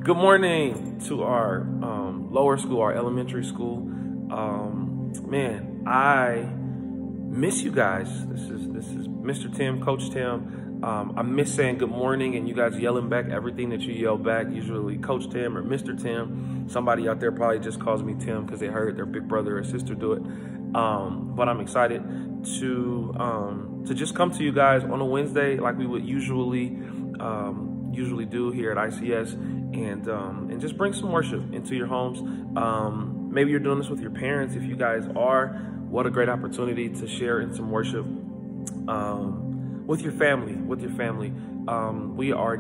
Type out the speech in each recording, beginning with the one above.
Good morning to our lower school, our elementary school. Man, I miss you guys. This is Mr. Tim, Coach Tim. I miss saying good morning and you guys yelling back everything that you yell back, usually Coach Tim or Mr. Tim. Somebody out there probably just calls me Tim because they heard their big brother or sister do it. But I'm excited to just come to you guys on a Wednesday like we would usually do here at ICS, and just bring some worship into your homes. Maybe you're doing this with your parents. If you guys are, what a great opportunity to share in some worship with your family. We are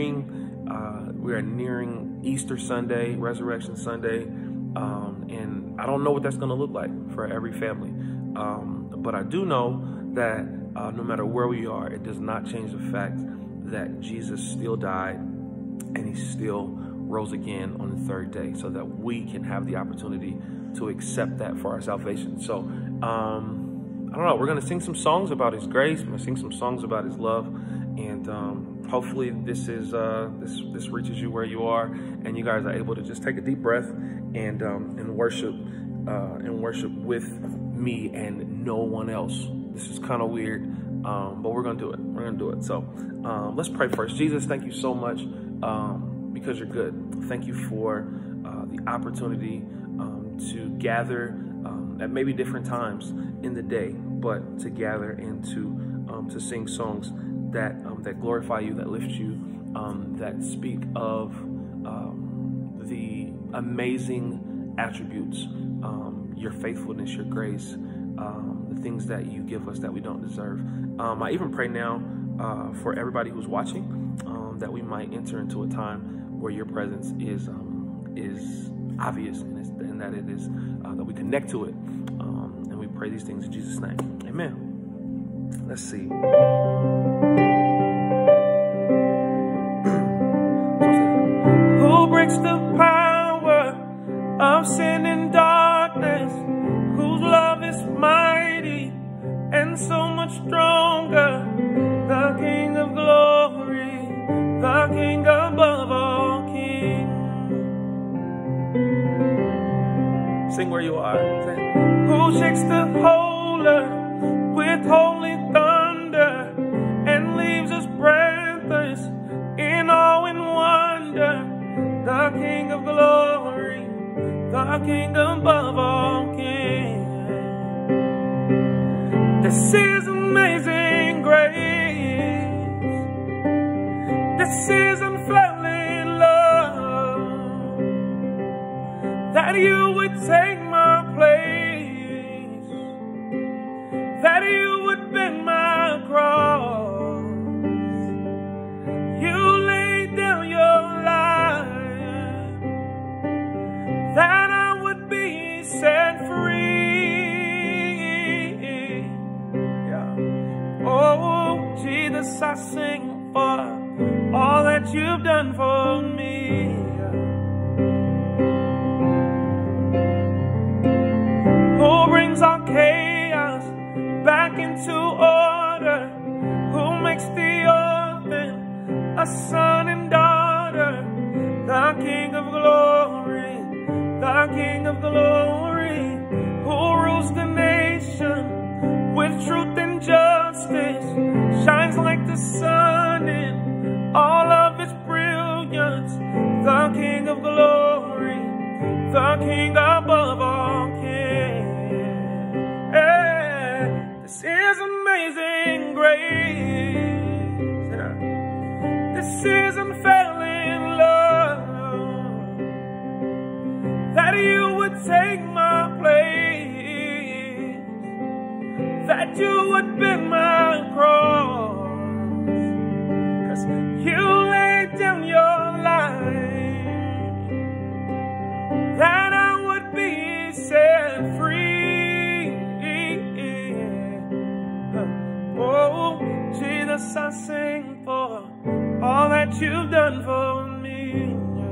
nearing Easter Sunday, Resurrection Sunday, and I don't know what that's going to look like for every family, but I do know that no matter where we are, it does not change the fact that Jesus still died and he still rose again on the third day so that we can have the opportunity to accept that for our salvation. So I don't know, we're going to sing some songs about his grace. I'm going to sing some songs about his love, and hopefully this reaches you where you are and you guys are able to just take a deep breath and worship with me and no one else. This is kind of weird, but we're gonna do it. So let's pray first. Jesus, thank you so much because you're good. Thank you for the opportunity to gather at maybe different times in the day, but to gather and to sing songs that glorify you, that lift you, that speak of the amazing attributes, your faithfulness, your grace, the things that you give us that we don't deserve. I even pray now for everybody who's watching, that we might enter into a time where your presence is obvious, and that it is that we connect to it. And we pray these things in Jesus' name. Amen. Let's see. Who breaks the power of sin and darkness? Whose love is mighty and so much stronger? The King of glory, the King above all kings. Sing where you are. Who shakes the whole earth with holy thunder and leaves us breathless in awe and wonder? The King of glory, the King above all kings. This is amazing grace. This is unfailing love, that you would take my place, that you would bend my cross. You laid down your life, that I would be set free. Yeah. Oh, Jesus, I sing for all that you've done for me. Who brings all chaos back into order? Who makes the orphan a son and daughter? The King of glory, the King of glory, who rules the nation with truth and justice, shines like the sun in all of its brilliance. The King of glory, the King above all kings. Yeah. This is amazing grace. Yeah. This is unfailing love, that you would take my place, that you would bend my cross. 'Cause you laid down your life, that I would be set free. Oh, Jesus, I sing for all that you've done for me.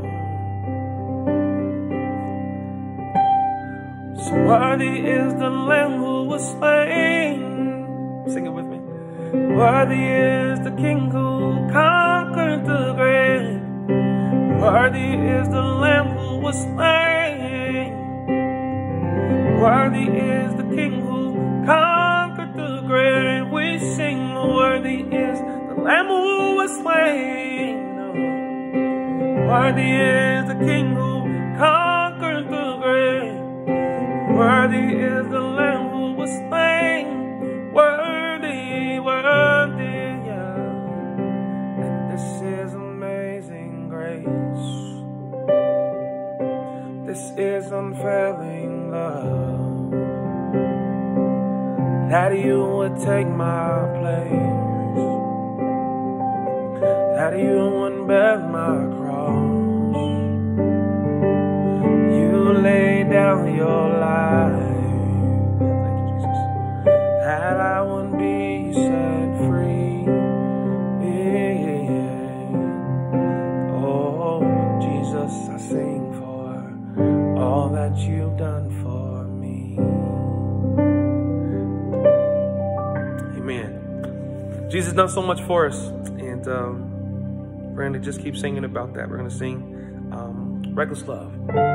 So worthy is the Lamb who was slain. Sing it with me. Worthy is the King who conquered the grave. Worthy is the Lamb who was slain. Worthy is the King who conquered the grave. We sing, worthy is the Lamb who was slain. Worthy is the King who conquered the grave. Worthy is the Lamb who was slain. Worthy, worthy, yeah. And this is amazing grace. This is unfailing love. That you would take my place. That you would bear my cross. You lay down your life. Thank you, Jesus. That I would be set free. Yeah. Oh, Jesus, I sing for all that you've done for me. Amen. Jesus done so much for us, and we're going to just keep singing about that. We're going to sing Reckless Love.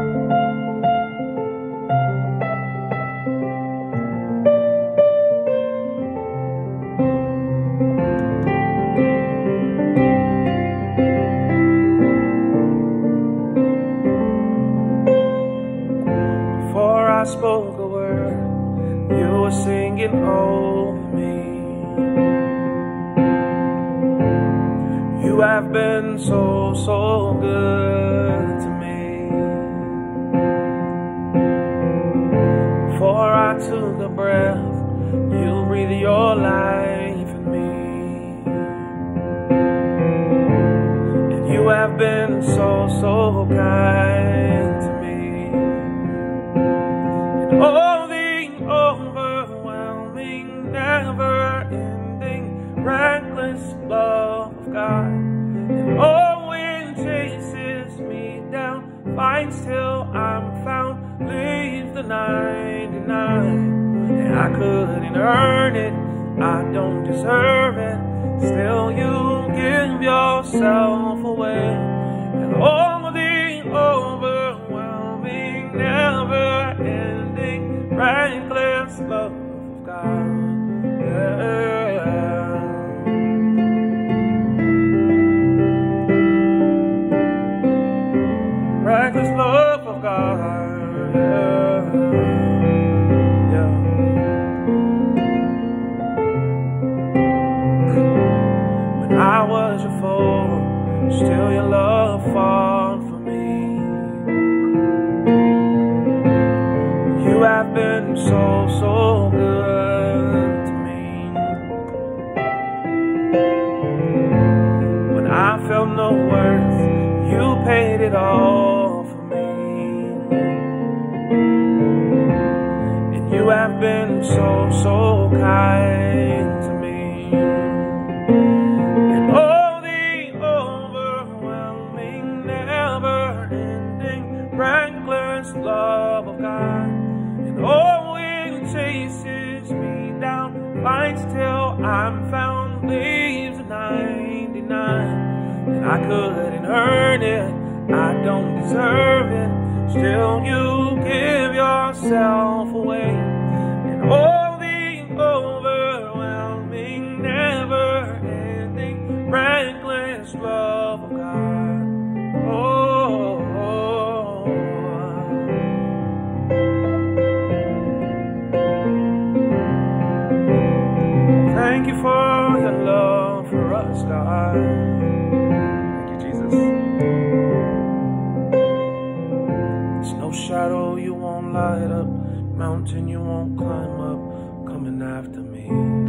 Before I spoke a word, you were singing over me. You have been so, so good to me. Before I took a breath, you breathed your life in me. And you have been so, so kind to me. And all the overwhelming, never-ending, reckless love of God. And oh, it chases me down, finds till I'm found, leaves the 99. And I couldn't earn it, I don't deserve it, still you give yourself away. And all the overwhelming, never-ending, reckless love of God. Yeah. Reckless love of God, yeah, yeah. When I was your foe, still your love fought for me. You have been so, so good to me. When I felt no worth, you paid it all for me. And you have been so, so kind to me. And all the overwhelming, never-ending, reckless love of God. And oh, it chases me down, finds till I'm found, leaves the 99. And I couldn't earn it, I don't deserve it, still you give yourself away. And all the overwhelming, never-ending, reckless love of God. Oh, oh, oh. Thank you for your love for us, God. Shadow you won't light up, mountain you won't climb up, coming after me.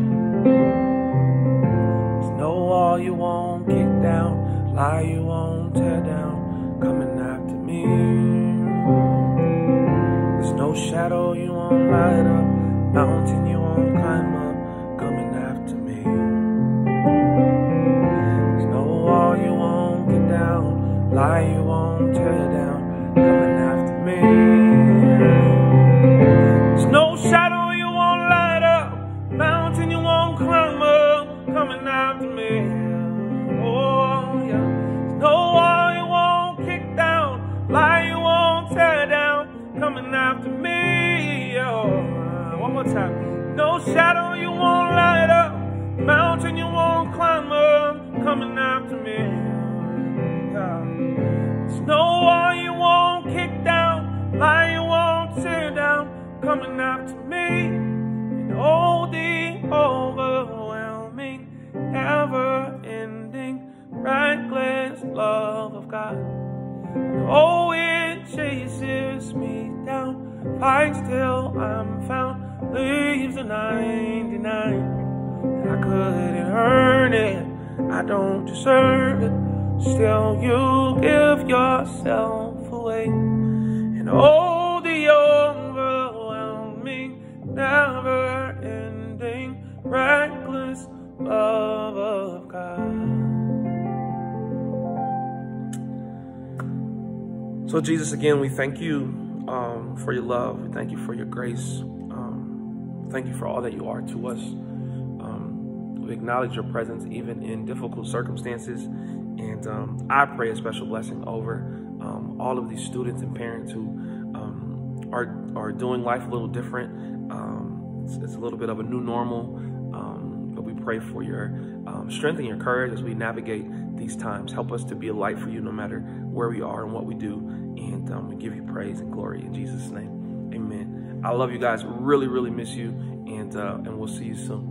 There's no wall you won't kick down, lie you won't tear down, coming after me. There's no shadow you won't light up, mountain you won't climb up, coming after me. There's no wall you won't kick down, lie you won't tear down, coming after me. There's no shadow you won't light up, mountain you won't climb up, coming after me. Oh yeah. There's no wall you won't kick of God. Oh, it chases me down, fights till I'm found, leaves the 99. I couldn't earn it, I don't deserve it, still you give yourself away. And oh, the overwhelming, never-ending, reckless love of God. So Jesus, again, we thank you for your love. We thank you for your grace. Thank you for all that you are to us. We acknowledge your presence even in difficult circumstances. And I pray a special blessing over all of these students and parents who are doing life a little different. It's a little bit of a new normal. But we pray for your strength and your courage as we navigate these times. Help us to be a light for you no matter where we are and what we do. And we give you praise and glory in Jesus' name. Amen. I love you guys. Really, really miss you. And we'll see you soon.